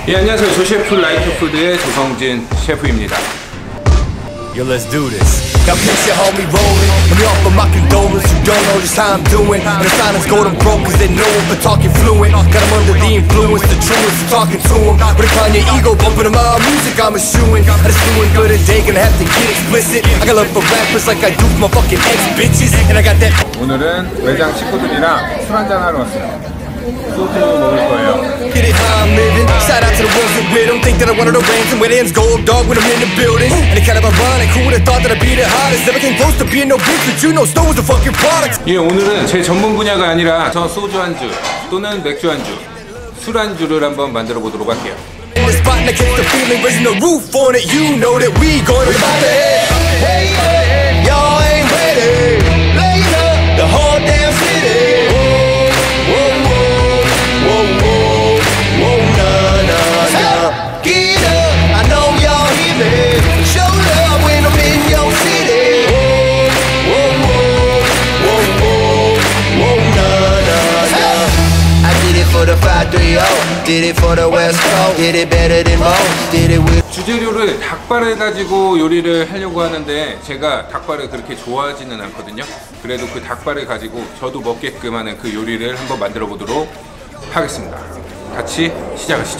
예, 안녕하세요. 조셰프 라이트푸드의 조성진 셰프입니다. Yo, let's do this. Now picture homie rolling. Let me offer my condolence. You don't know just how I'm doing. And the silence golden broke cause they know I'm talking fluent. Got them under the influence, the truest, talking to them. But upon your ego, bumping to my music, I'm eschewing. I just doing good a day, gonna have to get explicit. I got love for rappers like I do for my fucking ex-bitches. And I got that. 오늘은 외장 식구들이랑 술 한잔 하러 왔어요. 소주 먹을 거예요. Get it how I'm living. Shout out to the ones that with them. Think that I wanted a ransom with ends gold dog when I'm in the building. And it kind of ironic. Who would've thought that I'd be the hottest? Never came close to being no bitch, but you know Snow was the fucking product. 예, 오늘은 제 전문 분야가 아니라 저 소주 안주 또는 맥주 안주, 술 안주를 한번 만들어 보도록 할게요. In the spot and I catch the feeling, raising the roof on it. You know that we going about the head. Hey, y'all ain't ready. Later, the whole damn city. Did it for the West Coast, did it better than most, did it with. 주재료를 닭발을 가지고 요리를 하려고 하는데 제가 닭발을 그렇게 좋아하지는 않거든요. 그래도 그 닭발을 가지고 저도 먹게끔 하는 그 요리를 한번 만들어 보도록 하겠습니다. 같이 시작하시죠.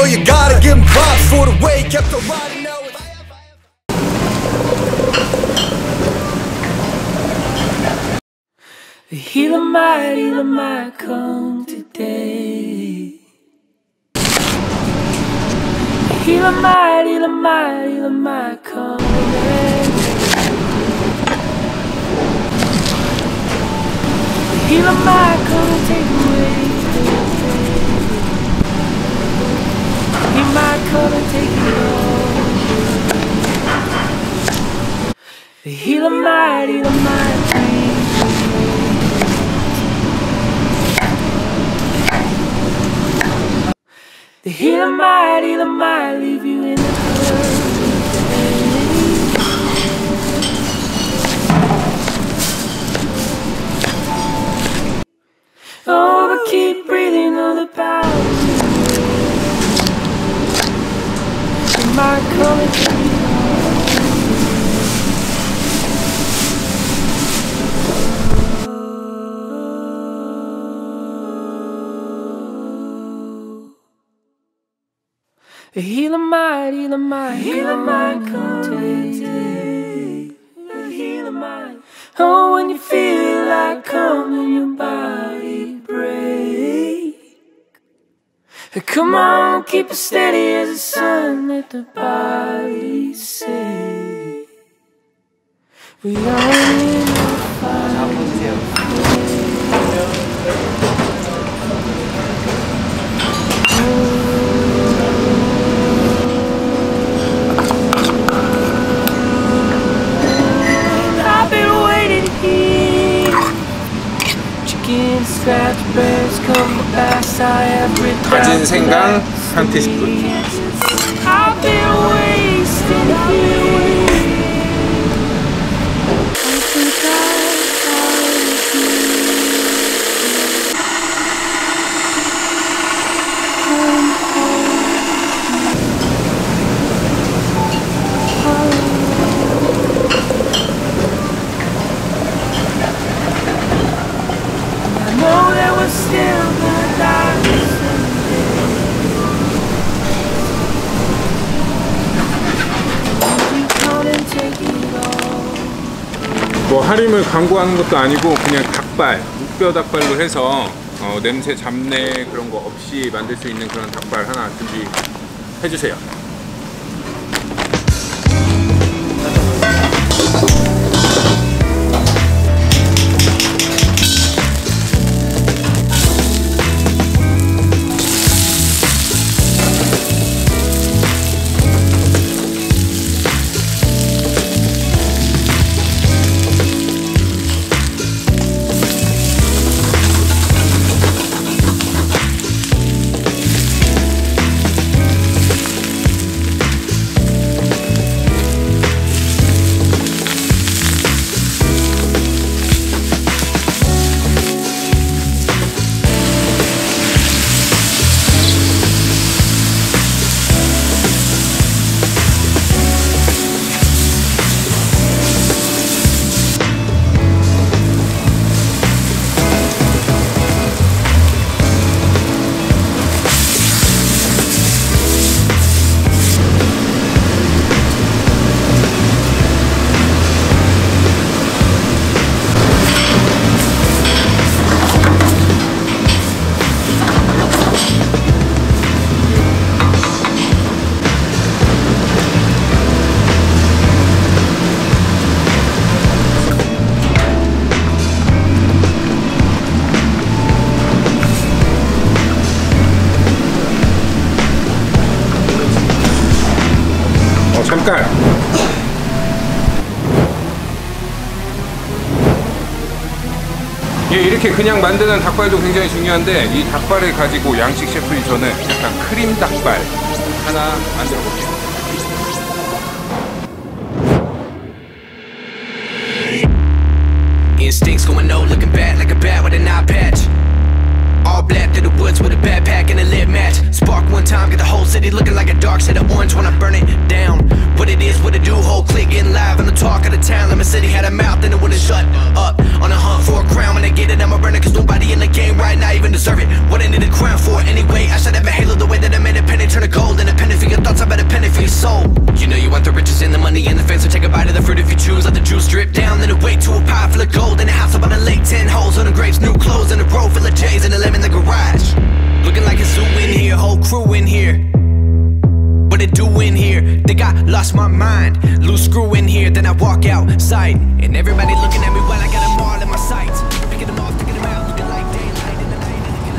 Heal might come today. Heal might come today. Heal might come and take away. He might come and take it all. Heal might bring. The healer might leave you in the hurricane. Oh, but keep breathing on the power. It might come and take you. The healer might come today. The healer might. Oh, when you feel like coming, your body break. Come on, keep it steady as the sun. Let the body say we are in the fire. 다진 생강 한 티스푼. 뭐 할인을 광고하는 것도 아니고 그냥 닭발, 육뼈 닭발로 해서 냄새, 잡내 그런 거 없이 만들 수 있는 그런 닭발 하나 준비해 주세요. 잠깐. 예, 이렇게 그냥 만드는 닭발도 굉장히 중요한데 이 닭발을 가지고 양식 셰프인 저는 약간 크림 닭발 하나 만들어 볼게요. Instincts going no, looking bad like a bat with an eye patch. All black through the woods with a backpack and a lit match. Spark one time, get the whole city looking like a dark shade of orange when I burn it down. What it is, what it do, whole clique getting live on the talk of the town. Lemon City had a mouth and it wouldn't shut up. On a hunt for a crown, when I get it, I'ma burn it. Cause nobody in the game right now even deserve it. What I need a crown for anyway, I should have a halo the way that I made a penny turn to gold. And a penny for your thoughts, I bet a penny for your soul. You know you want the riches and the money and the fame, so take a bite of the fruit if you choose. Let the juice drip down, then it wait to a pie full of gold. In a house up on a lake, 10 holes on the grapes, new clothes, and a row full of J's and a lemon in the garage. Looking like a zoo in here, whole crew in here. What it do in here? Think I lost my mind. Loose screw in here, then I walk outside, and everybody looking at me while I got them all in my sights. Picking them off, picking them out, looking like daylight in the night.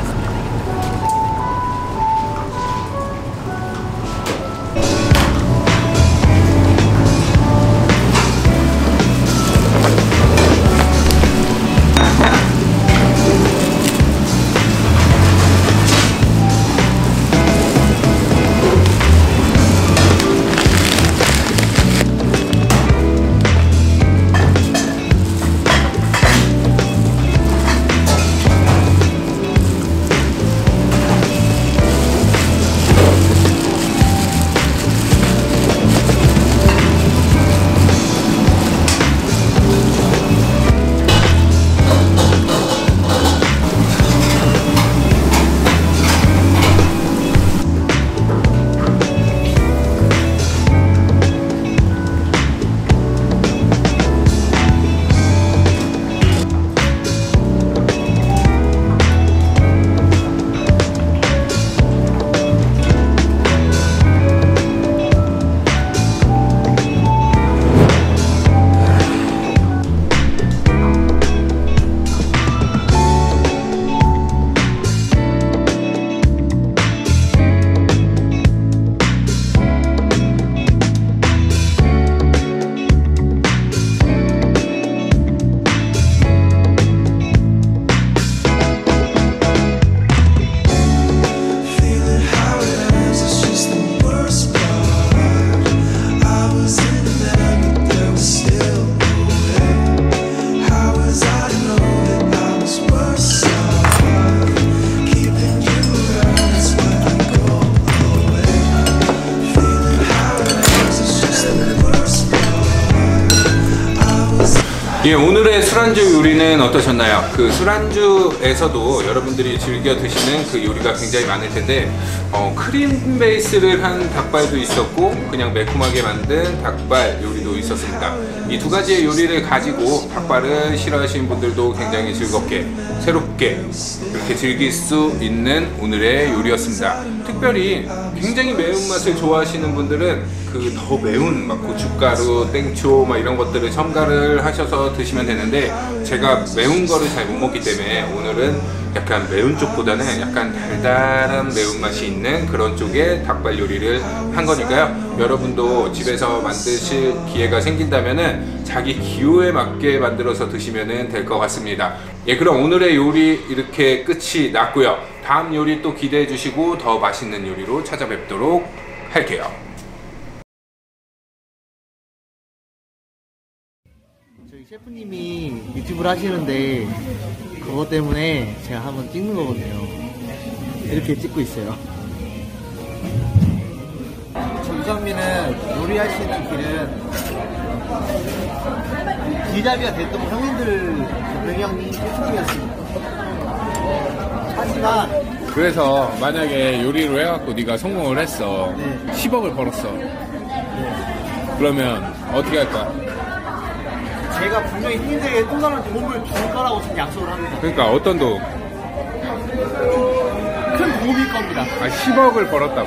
예, 오늘의 술안주 요리는 어떠셨나요? 그 술안주에서도 여러분들이 즐겨 드시는 그 요리가 굉장히 많을 텐데 크림 베이스를 한 닭발도 있었고 그냥 매콤하게 만든 닭발 요리도 있었습니다. 이 두 가지의 요리를 가지고 닭발을 싫어하시는 분들도 굉장히 즐겁게 새롭게 그렇게 즐길 수 있는 오늘의 요리였습니다. 특별히 굉장히 매운맛을 좋아하시는 분들은 그 더 매운 막 고춧가루, 땡초 막 이런 것들을 첨가를 하셔서 드시면 되는데 제가 매운 거를 잘 못 먹기 때문에 오늘은 약간 매운 쪽보다는 약간 달달한 매운맛이 있는 그런 쪽의 닭발 요리를 한 거니까요. 여러분도 집에서 만드실 기회가 생긴다면은 자기 기호에 맞게 만들어서 드시면 될 것 같습니다. 예, 그럼 오늘의 요리 이렇게 끝이 났고요. 다음 요리 또 기대해 주시고 더 맛있는 요리로 찾아뵙도록 할게요. 저희 셰프님이 유튜브를 하시는데 그것 때문에 제가 한번 찍는 거거든요. 이렇게 찍고 있어요. 저 유상민은 요리하시는 길은 길잡이가 됐던 형님들 명령이 셰프님이었습니다. 하지만 그래서 만약에 요리로 해갖고 네가 성공을 했어. 네. 10억을 벌었어. 네. 그러면 어떻게 할 거야? 제가 분명히 형님들에게 또 다른 도움을 줄 거라고 지금 약속을 합니다. 그러니까 어떤 도움? 큰 도움일 겁니다. 10억을 벌었다고.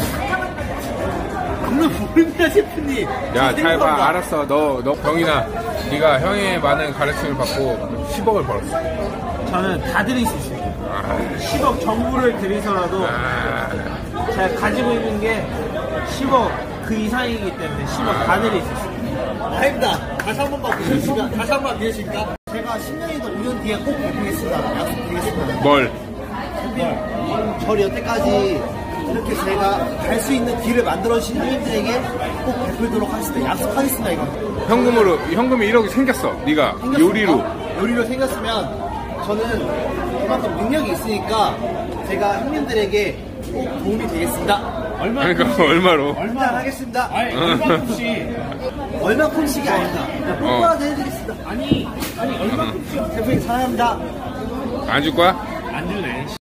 그건 모릅니다, 셰프님. 야, 잘 봐. 알았어. 너 병이나 네가 형의 많은 가르침을 받고 10억을 벌었어. 저는 다 드릴 수 있습니다. 10억 전부를 드리서라도 제가 가지고 있는 게 10억 그 이상이기 때문에 10억 다 드릴 수 있습니다. 아닙니다. 다시 한 번만 보여주실까? 다시 한 번 보여주실까? 제가 10년이나 5년 뒤에 꼭 뵙겠습니다. 약속드리겠습니다. 뭘? 저를 여태까지 이렇게 제가 갈 수 있는 길을 만들어주신 형님들에게 꼭 베풀도록 하겠습니다. 약속하겠습니다, 이거. 현금이 1억이 생겼어. 네가 요리로. 요리로 생겼으면 저는 그만큼 능력이 있으니까 제가 형님들에게 꼭 도움이 되겠습니다. 그러니까 얼마로? 하겠습니다. 얼마큼씩. 얼마큼씩이 아닙니다. 그냥 뽀뽀라도 해드리겠습니다. 아니 얼마큼씩. 대표님 사랑합니다. 안 줄 거야? 안 줄래.